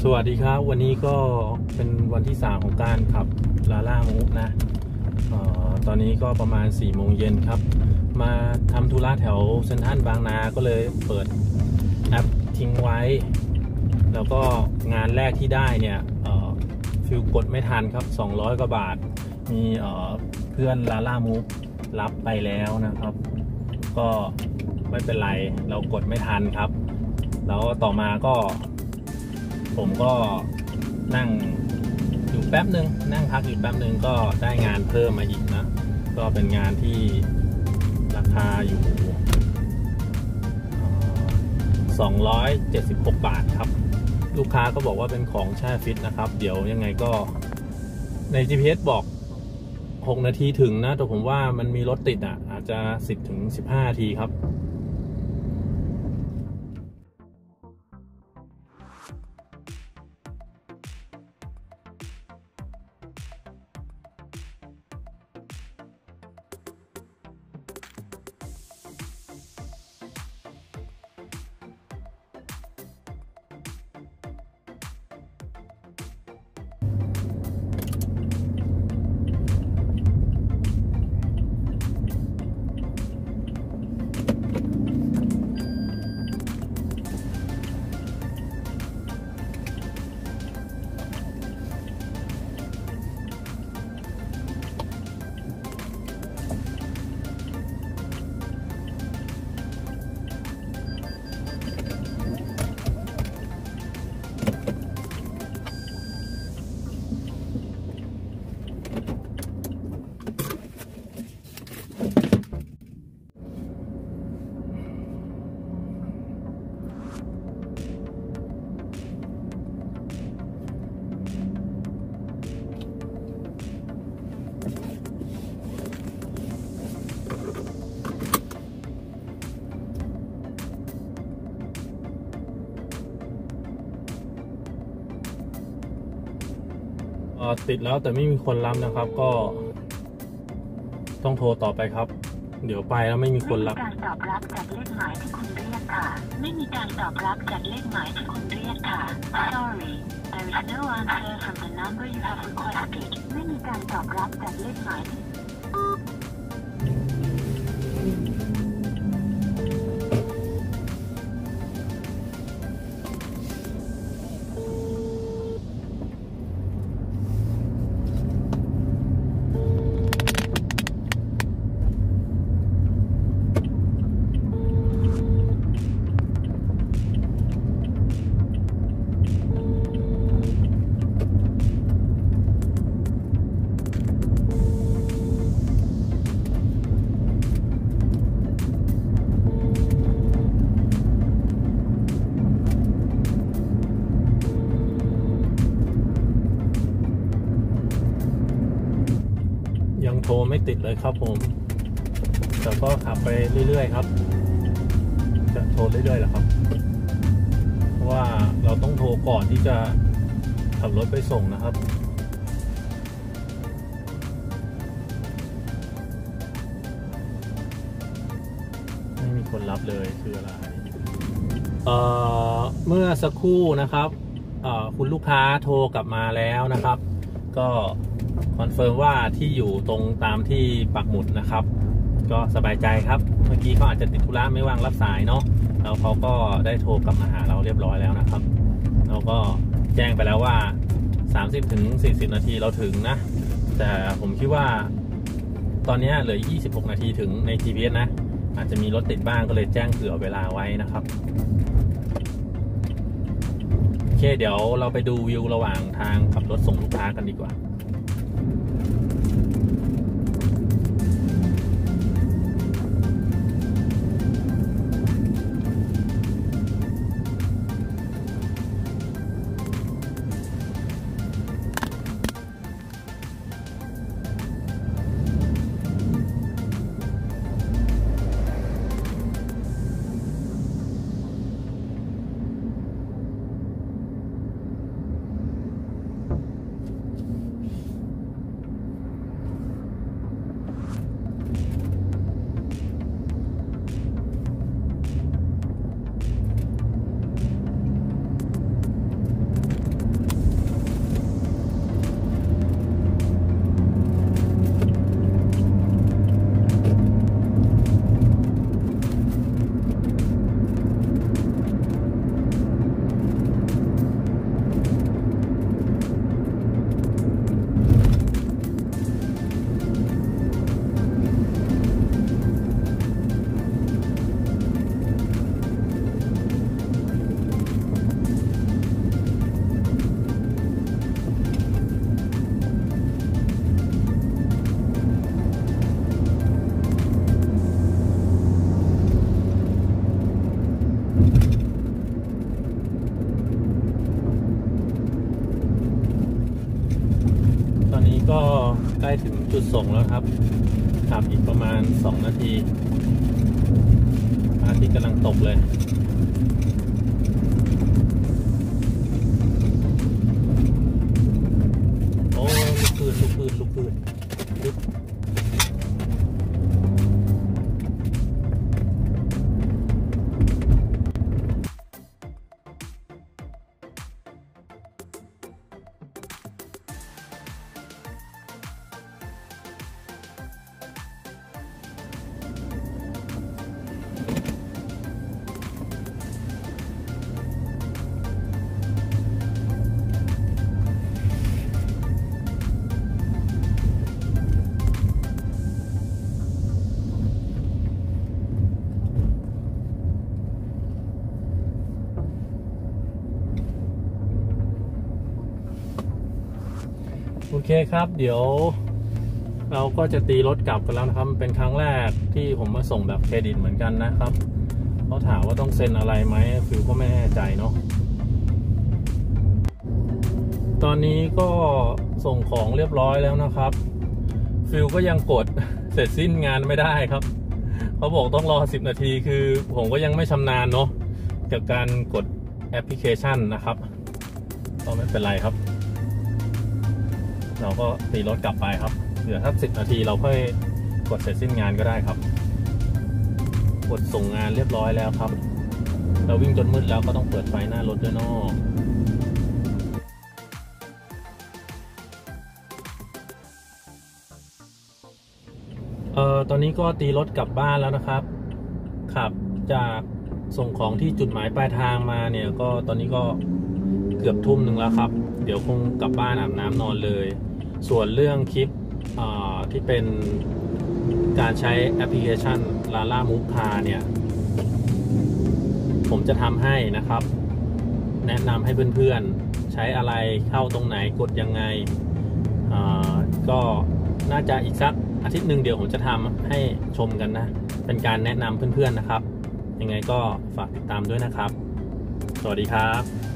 สวัสดีครับวันนี้ก็เป็นวันที่3ของการขับลาล่ามูฟนะตอนนี้ก็ประมาณ4 โมงเย็นครับมาทำธุระแถวเซ็นทรัลบางนาก็เลยเปิดแอปทิ้งไว้แล้วก็งานแรกที่ได้เนี่ยฟิลกดไม่ทันครับ200 กว่าบาทมีเพื่อนลาล่ามูฟรับไปแล้วนะครับก็ไม่เป็นไรเรากดไม่ทันครับแล้วต่อมาก็ผมก็นั่งอยู่แป๊บหนึ่งนั่งพักอยู่แป๊บหนึ่งก็ได้งานเพิ่มมาอีกนะก็เป็นงานที่ราคาอยู่276 บาทครับลูกค้าก็บอกว่าเป็นของแช่ฟิตนะครับเดี๋ยวยังไงก็ใน GPS บอก6 นาทีถึงนะแต่ผมว่ามันมีรถติดอาจจะ10 ถึง 15 นาทีครับติดแล้วแต่ไม่มีคนรับนะครับก็ต้องโทรต่อไปครับเดี๋ยวไปแล้วไม่มีคนรับการตอบรับจากเลขหมายที่คุณเรียกค่ะไม่มีการตอบรับจากเลขหมายที่คุณเรียกค่ะ Sorry there is no answer from the number you have requested ไม่มีการตอบรับจากเลขหมายโทรไม่ติดเลยครับผมแต่ก็ขับไปเรื่อยๆครับจะโทรเรื่อยๆแหละครับเพราะว่าเราต้องโทรก่อนที่จะขับรถไปส่งนะครับไม่มีคนรับเลยคืออะไรเมื่อสักครู่นะครับคุณลูกค้าโทรกลับมาแล้วนะครับก็คอนเฟิร์มว่าที่อยู่ตรงตามที่ปักหมุดนะครับก็สบายใจครับเมื่อกี้เขาอาจจะติดธุระไม่ว่างรับสายเนาะแล้วเขาก็ได้โทรกลับมาหาเราเรียบร้อยแล้วนะครับเราก็แจ้งไปแล้วว่า30 ถึง 40 นาทีเราถึงนะแต่ผมคิดว่าตอนนี้เหลือ26 นาทีถึงใน GPS นะอาจจะมีรถติดบ้างก็เลยแจ้งเผื่อเวลาไว้นะครับโอเคเดี๋ยวเราไปดูวิวระหว่างทางขับรถส่งลูกค้ากันดีกว่าล้ถึงจุดส่งแล้วครับขับอีกประมาณ2 นาทีพระอาทิตย์กำลังตกเลยโอ้ลูกปืนโอเคครับเดี๋ยวเราก็จะตีรถกลับกันแล้วนะครับเป็นครั้งแรกที่ผมมาส่งแบบเครดิตเหมือนกันนะครับเขาถามว่าต้องเซ็นอะไรไหมฟิวก็ไม่แน่ใจเนาะตอนนี้ก็ส่งของเรียบร้อยแล้วนะครับฟิวก็ยังกดเสร็จสิ้นงานไม่ได้ครับเขาบอกต้องรอ10 นาทีคือผมก็ยังไม่ชำนาญเนาะกับการกดแอปพลิเคชันนะครับก็ไม่เป็นไรครับเราก็ตีรถกลับไปครับเดี๋ยวถ้า10 นาทีเราค่อยกดเสร็จสิ้นงานก็ได้ครับกดส่งงานเรียบร้อยแล้วครับเราวิ่งจนมืดแล้วก็ต้องเปิดไฟหน้ารถด้วยเนาะตอนนี้ก็ตีรถกลับบ้านแล้วนะครับขับจากส่งของที่จุดหมายปลายทางมาเนี่ยก็ตอนนี้ก็เกือบทุ่มหนึ่งแล้วครับเดี๋ยวคงกลับบ้านอาบน้ำนอนเลยส่วนเรื่องคลิปที่เป็นการใช้แอปพลิเคชัน Lala Move Car เนี่ยผมจะทำให้นะครับแนะนำให้เพื่อนๆใช้อะไรเข้าตรงไหนกดยังไงก็น่าจะอีกสักอาทิตย์หนึ่งเดี๋ยวผมจะทำให้ชมกันนะเป็นการแนะนำเพื่อนๆนะครับยังไงก็ฝากติดตามด้วยนะครับสวัสดีครับ